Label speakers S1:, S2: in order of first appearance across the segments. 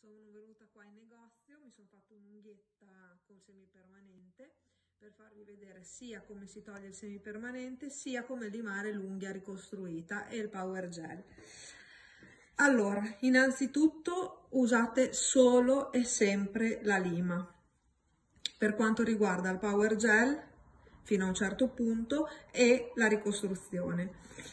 S1: sono venuta qua in negozio, mi sono fatto un'unghietta col semipermanente per farvi vedere sia come si toglie il semipermanente sia come limare l'unghia ricostruita e il Power Gel. Allora, innanzitutto usate solo e sempre la lima. Per quanto riguarda il Power Gel, fino a un certo punto, e la ricostruzione.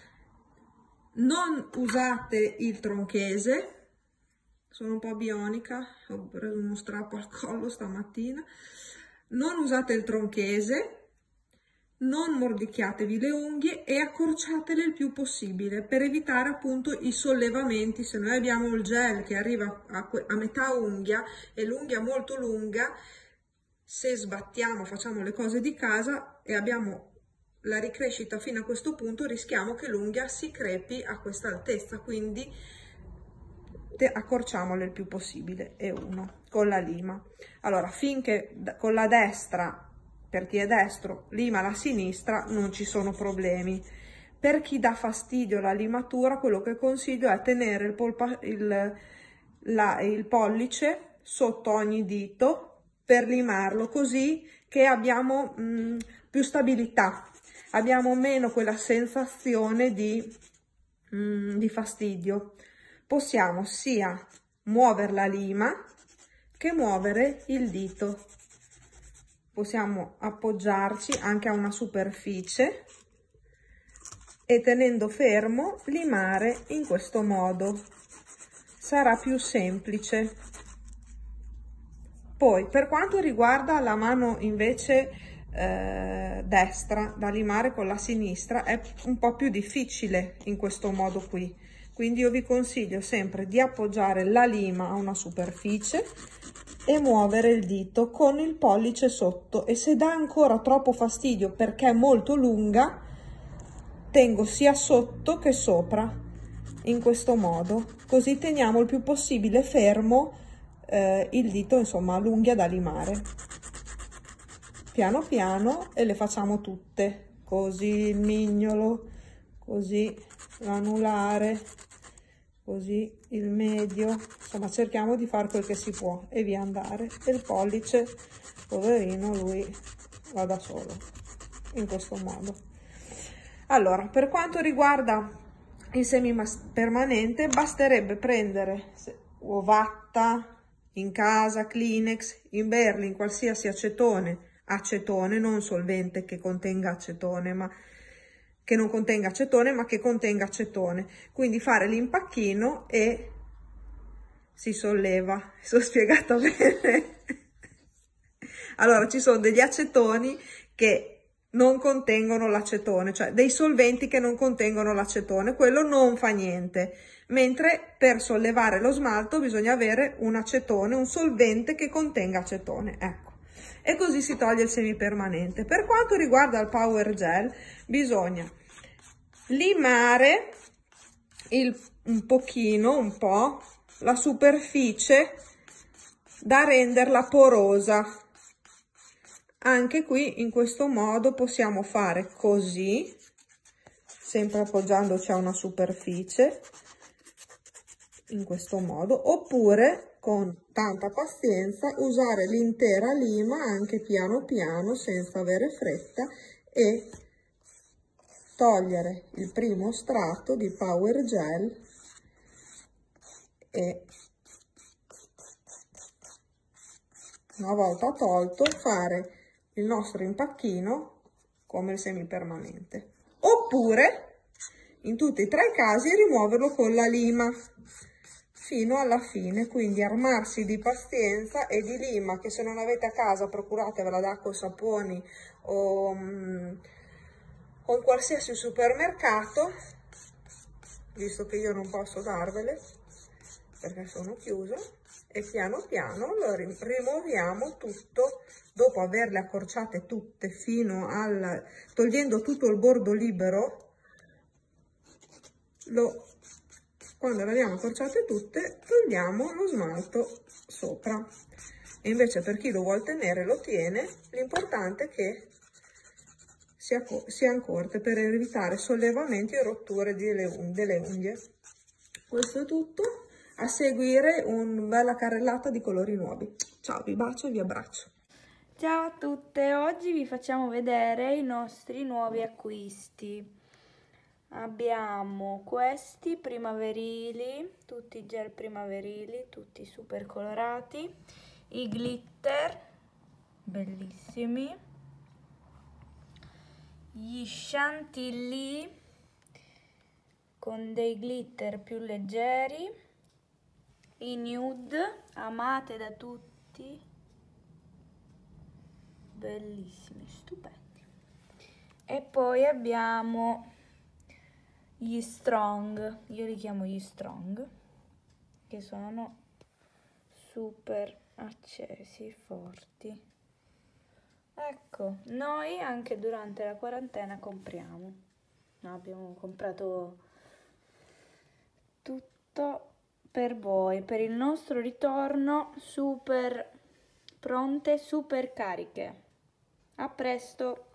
S1: Non usate il tronchese. Sono un po' bionica, ho preso uno strappo al collo stamattina. Non usate il tronchese, non mordicchiatevi le unghie e accorciatele il più possibile per evitare appunto i sollevamenti. Se noi abbiamo il gel che arriva a metà unghia e l'unghia molto lunga, se sbattiamo, facciamo le cose di casa e abbiamo la ricrescita fino a questo punto, rischiamo che l'unghia si crepi a questa altezza, quindi accorciamole il più possibile. E uno con la lima. Allora, finché con la destra, per chi è destro, lima la sinistra, non ci sono problemi. Per chi dà fastidio la limatura, quello che consiglio è tenere il pollice sotto ogni dito per limarlo, così che abbiamo più stabilità, abbiamo meno quella sensazione di fastidio. Possiamo sia muovere la lima che muovere il dito. Possiamo appoggiarci anche a una superficie e tenendo fermo limare in questo modo. Sarà più semplice. Poi, per quanto riguarda la mano invece destra, da limare con la sinistra, è un po' più difficile in questo modo qui. Quindi io vi consiglio sempre di appoggiare la lima a una superficie e muovere il dito con il pollice sotto, e se dà ancora troppo fastidio perché è molto lunga, tengo sia sotto che sopra in questo modo, così teniamo il più possibile fermo il dito, insomma l'unghia da limare. Piano piano, e le facciamo tutte, così il mignolo, così l'anulare, così il medio, insomma cerchiamo di fare quel che si può e via andare. E il pollice, poverino, lui va da solo in questo modo. Allora, per quanto riguarda il semipermanente, basterebbe prendere Ovatta in casa, Kleenex, in Berlin, qualsiasi acetone, non solvente che contenga acetone, ma che non contenga acetone, ma che contenga acetone. Quindi fare l'impacchino e si solleva. Sono spiegata bene? Allora, ci sono degli acetoni che non contengono l'acetone, cioè dei solventi che non contengono l'acetone, quello non fa niente. Mentre per sollevare lo smalto bisogna avere un acetone, un solvente che contenga acetone, ecco. E così si toglie il semipermanente. Per quanto riguarda il Power Gel, bisogna limare un po' la superficie da renderla porosa. Anche qui in questo modo possiamo fare così, sempre appoggiandoci a una superficie, in questo modo, oppure con tanta pazienza usare l'intera lima anche piano piano senza avere fretta e togliere il primo strato di Power Gel e una volta tolto fare il nostro impacchino come il semipermanente, oppure in tutti e tre i casi rimuoverlo con la lima fino alla fine. Quindi armarsi di pazienza e di lima, che se non avete a casa procuratevela da acqua e saponi o in qualsiasi supermercato, visto che io non posso darvele perché sono chiusa, e piano piano lo rimuoviamo tutto. Dopo averle accorciate tutte fino togliendo tutto il bordo libero, quando le abbiamo accorciate tutte, togliamo lo smalto sopra. E invece per chi lo vuol tenere lo tiene, l'importante è che siano corte per evitare sollevamenti e rotture delle unghie. Questo è tutto. a seguire una bella carrellata di colori nuovi. Ciao, vi bacio e vi abbraccio.
S2: Ciao a tutte, oggi vi facciamo vedere i nostri nuovi acquisti. Abbiamo questi primaverili, tutti gel primaverili, tutti super colorati, i glitter, bellissimi, gli chantilly con dei glitter più leggeri, i nude, amate da tutti, bellissimi, stupendi. E poi abbiamo gli strong, io li chiamo gli strong, che sono super accesi, forti. Ecco, noi anche durante la quarantena compriamo. No, abbiamo comprato tutto per voi, per il nostro ritorno, super pronte, super cariche. A presto!